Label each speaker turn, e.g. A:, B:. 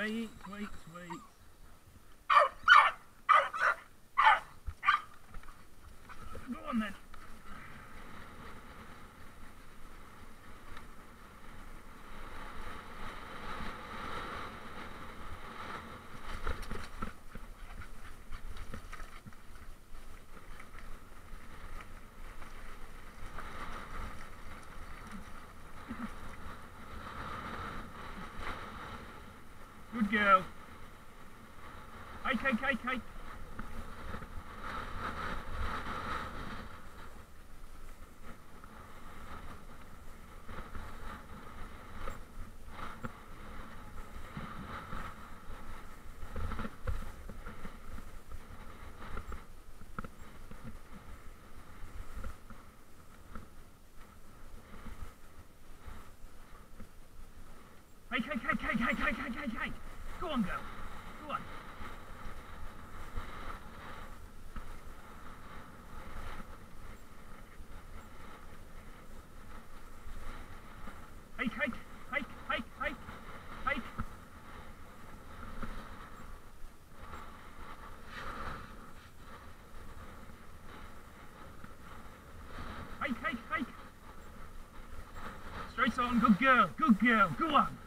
A: Sweet, sweet, sweet. Go on then. Good girl. Hike, hike, hike, hike. Hike, hike, hike, hike, hike, hike, hike, hike, hike. Go on, girl. Go on. Hike, hike, hike, hike, hike, hike. Hike, hike, hike. Straight on, good girl, go on.